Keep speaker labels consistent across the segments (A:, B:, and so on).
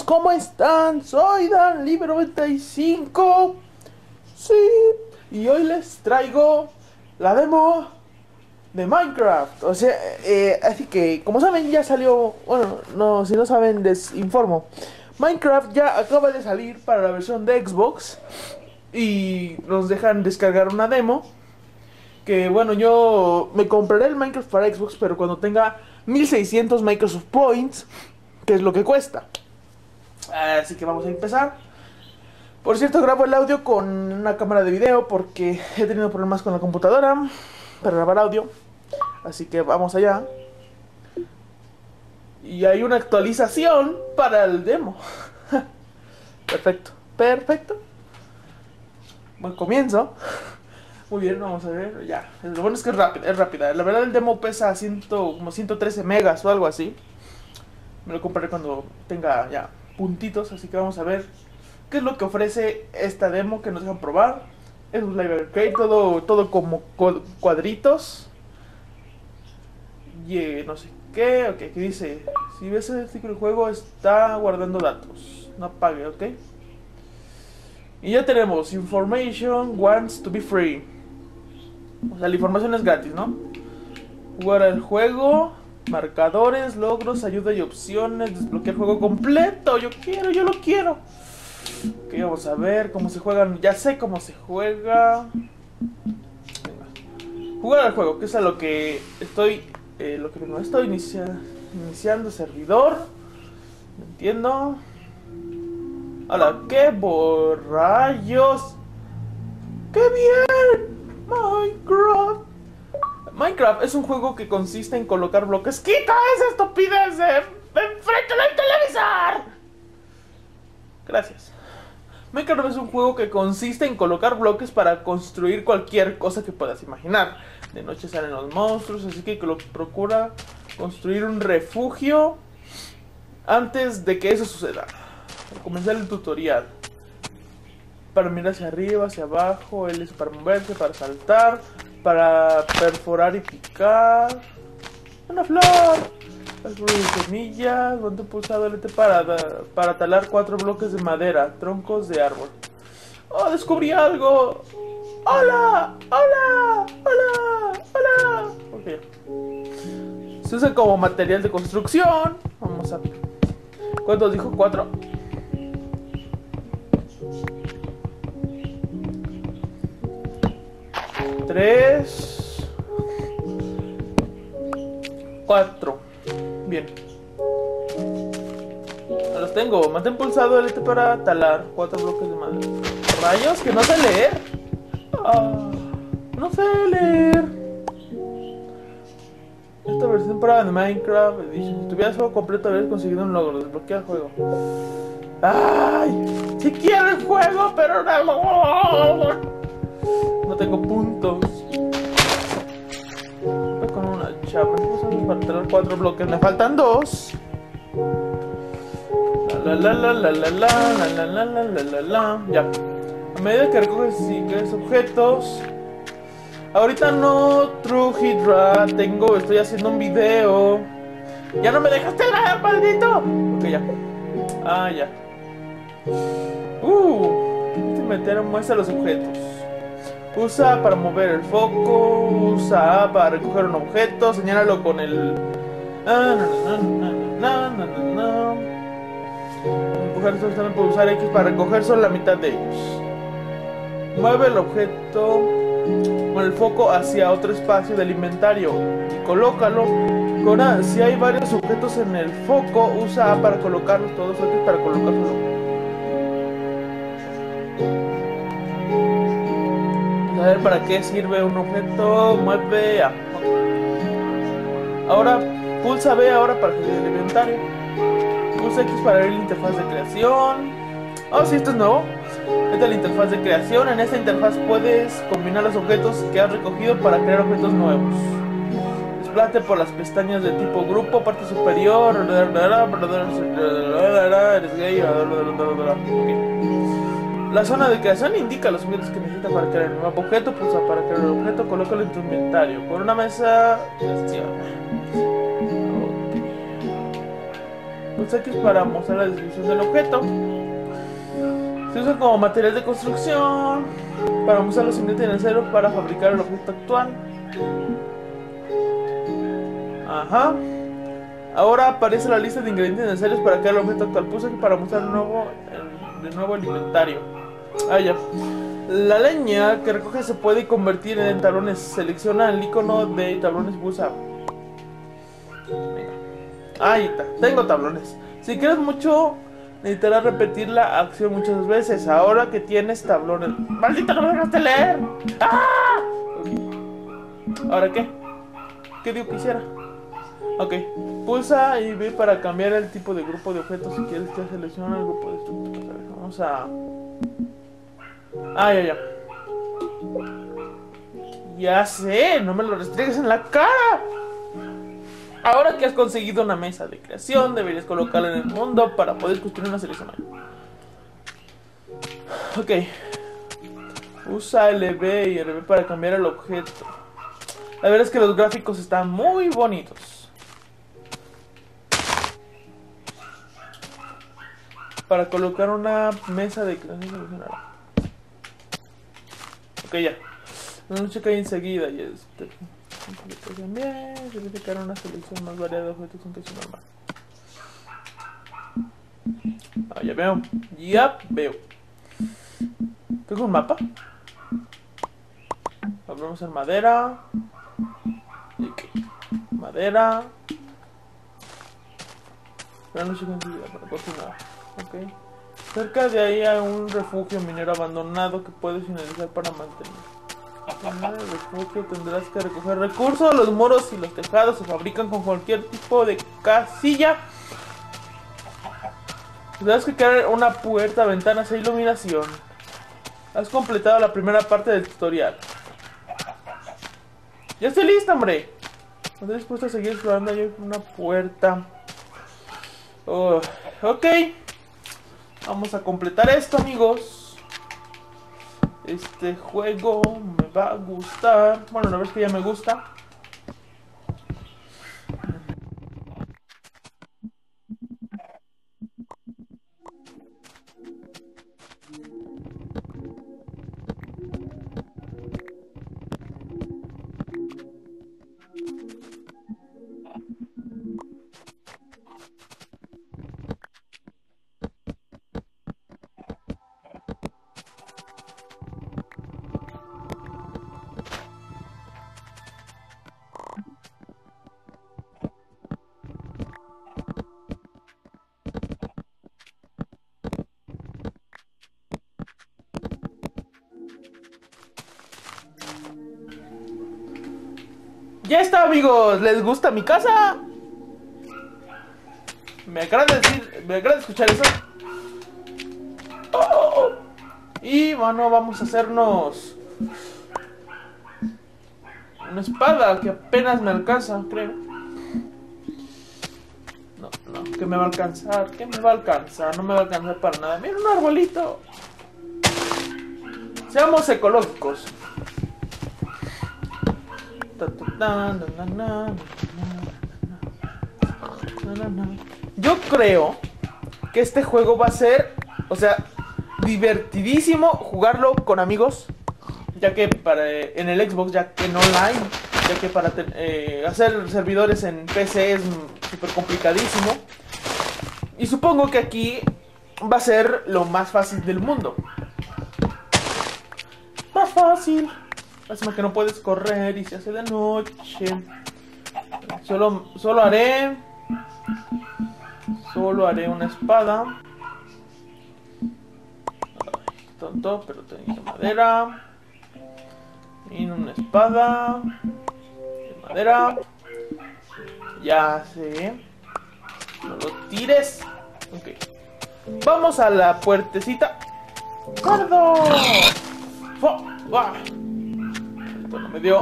A: ¿cómo están? Soy DanLibre95. Sí, y hoy les traigo la demo de Minecraft. O sea, así que, como saben, ya salió. Bueno, no, si no saben, les informo. Minecraft ya acaba de salir para la versión de Xbox y nos dejan descargar una demo. Que bueno, yo me compraré el Minecraft para Xbox, pero cuando tenga 1600 Microsoft Points, que es lo que cuesta. Así que vamos a empezar. Por cierto, grabo el audio con una cámara de video porque he tenido problemas con la computadora para grabar audio. Así que vamos allá. Y hay una actualización para el demo. Perfecto, perfecto. Buen comienzo. Muy bien, vamos a ver, ya. Lo bueno es que es rápida. La verdad el demo pesa como 113 megas o algo así. Me lo compraré cuando tenga ya puntitos, así que vamos a ver qué es lo que ofrece esta demo que nos dejan probar. Es un live arcade, todo como cuadritos. Y no sé qué, ok, que dice, si ves el artículo del juego está guardando datos, no apague, ok. Y ya tenemos, information wants to be free. O sea, la información es gratis, ¿no? Jugar al juego, marcadores, logros, ayuda y opciones, desbloquear el juego completo. Yo lo quiero. Ok, vamos a ver cómo se juegan. Ya sé cómo se juega. Venga. Jugar al juego, que es a lo que estoy iniciando servidor. No entiendo. Hola, qué borrayos. ¡Qué bien! Minecraft es un juego que consiste en colocar bloques. ¡Quita esa estupidez de enfrente del televisor! Gracias. Minecraft es un juego que consiste en colocar bloques para construir cualquier cosa que puedas imaginar. De noche salen los monstruos, así que procura construir un refugio antes de que eso suceda. Al comenzar el tutorial, para mirar hacia arriba, hacia abajo, L es para moverse, para saltar, para perforar y picar. ¡Una flor! Semillas, botón pulsado LT para talar 4 bloques de madera, troncos de árbol. ¡Oh, descubrí algo! ¡Hola! ¡Hola! ¡Hola! ¡Hola! Ok. Se usa como material de construcción. Vamos a... ¿Cuántos dijo? ¿4? Tres, 4. Bien. Ya los tengo. Mantén pulsado LT para talar 4 bloques de madera. Rayos, que no sé leer. No sé leer. Esta versión para de Minecraft Edition. Si tuvieras juego completo, habrías conseguido un logro. Desbloquea el juego. ¡Ay! Si quiero el juego, pero no tengo puntos. Voy con una chapa. Para tener 4 bloques. Me faltan 2. Ya. A medida que recoges objetos. Ahorita no, Trujidra. Estoy haciendo un video. Ya no me dejaste nada, maldito. Ok, ya. Ya. Muestra los objetos. Usa para mover el foco. Usa A para recoger un objeto. Señálalo con el... Empujar estos también puede usar X para recoger solo la mitad de ellos. Mueve el objeto con el foco hacia otro espacio del inventario y colócalo con A. Si hay varios objetos en el foco, usa A para colocarlos todos, X para colocarlos. A ver para qué sirve un objeto. Mueve A. Ahora pulsa B para el inventario. Pulsa X para abrir la interfaz de creación. Sí, esto es nuevo. Esta es la interfaz de creación. En esta interfaz puedes combinar los objetos que has recogido para crear objetos nuevos. Desplázate por las pestañas de tipo grupo, parte superior. Eres gay. La zona de creación indica los objetos que necesitas para crear un nuevo objeto. Pulsa para crear un objeto, colócalo en tu inventario. Con una mesa. Pulsa X para mostrar la descripción del objeto. Se usa como material de construcción para mostrar los ingredientes necesarios para fabricar el objeto actual. Ajá. Ahora aparece la lista de ingredientes necesarios para crear el objeto actual. Pulsa X para mostrar de nuevo el inventario. Ah, ya. La leña que recoge se puede convertir en tablones. Selecciona el icono de tablones y pulsa. Venga. Ahí está. Tengo tablones. Si quieres mucho, necesitarás repetir la acción muchas veces. Ahora que tienes tablones. ¡Maldita, no me dejaste leer! ¡Ah! ¿Ahora qué? ¿Qué digo que hiciera? Ok. Pulsa y ve para cambiar el tipo de grupo de objetos. Si quieres que seleccione el grupo de estructuras. Vamos a... Ah, ya. Ya sé, no me lo restregues en la cara. Ahora que has conseguido una mesa de creación, deberías colocarla en el mundo para poder construir una selección. Ok. Usa LB y RB para cambiar el objeto. La verdad es que los gráficos están muy bonitos. Para colocar una mesa de creación seleccionada. Ok, ya. No checa enseguida y bien, verificar una selección más variada de objetos en texto normal. Ah, ya veo. Ya veo. ¿Tengo un mapa? Vamos a hacer madera. Okay. Madera. Pero no checa enseguida para continuar. Ok. Cerca de ahí hay un refugio minero abandonado que puedes finalizar para mantener. En el refugio tendrás que recoger recursos. Los muros y los tejados se fabrican con cualquier tipo de casilla. Tendrás que crear una puerta, ventanas e iluminación. Has completado la primera parte del tutorial. ¡Ya estoy lista, hombre! ¿Estás dispuesto a seguir explorando? Hay una puerta. Oh, ok. Vamos a completar esto, amigos. Este juego me va a gustar. Bueno, la verdad es que ya me gusta. Ya está, amigos. ¿Les gusta mi casa? Me agrada escuchar eso. Oh. Y bueno, vamos a hacernos una espada que apenas me alcanza, creo. No, que me va a alcanzar. ¿Qué me va a alcanzar? No me va a alcanzar para nada. Mira, un arbolito. Seamos ecológicos. Yo creo que este juego va a ser, o sea, divertidísimo jugarlo con amigos, ya que en el Xbox, ya que en online, ya que para hacer servidores en PC es súper complicadísimo. Y supongo que aquí va a ser lo más fácil del mundo. Más fácil. Lástima que no puedes correr y se hace de noche. Solo haré una espada. Ay, tonto, pero tengo madera. Y una espada de madera. Ya sé. No lo tires. Ok. Vamos a la puertecita. ¡Gordo! ¡Va! Esto no me dio.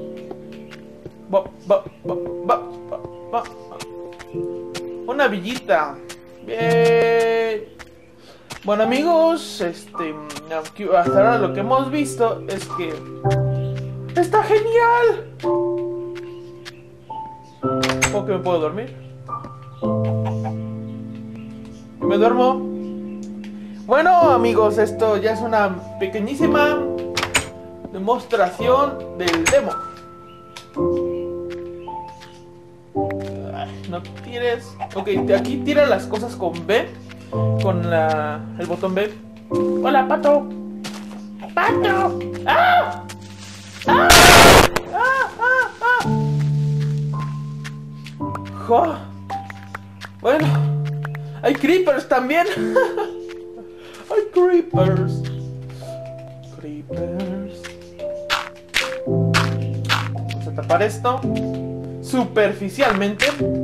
A: Va. Una villita. Bien. Bueno, amigos, hasta ahora lo que hemos visto es que está genial. ¿Cómo que me puedo dormir? me duermo. Bueno, amigos, esto ya es una pequeñísima demostración del demo. Ay, no tires. Ok, aquí tira las cosas con B. Con el botón B. Hola, pato. ¡Pato! ¡Ah! ¡Ah! ¡Ah! ¡Ah! ¡Ah! Jo. Bueno, hay creepers también. Hay creepers. Creepers. Vamos a tapar esto superficialmente.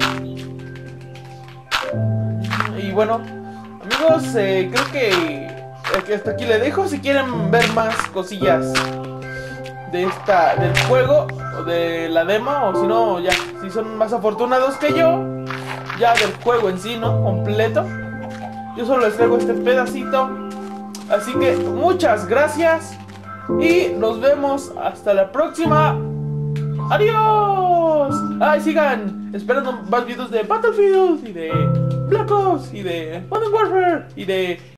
A: Y bueno, amigos, creo que hasta aquí le dejo. Si quieren ver más cosillas del juego o de la demo, o si no, ya, si son más afortunados que yo, ya del juego en sí, ¿no? Completo. Yo solo les traigo este pedacito. Así que muchas gracias y nos vemos hasta la próxima. ¡Adiós! Ay, sigan esperando más videos de Battlefield y de Black Ops y de Modern Warfare y de